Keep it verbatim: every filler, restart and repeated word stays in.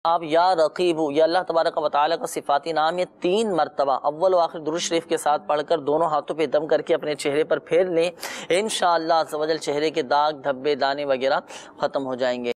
आप या रकीबु, या अल्लाह तबारक व तआला का सिफाती नाम, ये तीन मरतबा अव्वल व आखिर दुरूद शरीफ के साथ पढ़कर दोनों हाथों पे दम करके अपने चेहरे पर फेर लें। इंशाअल्लाह अज़्ज़ व जल चेहरे के दाग, धब्बे, दाने वगैरह ख़त्म हो जाएंगे।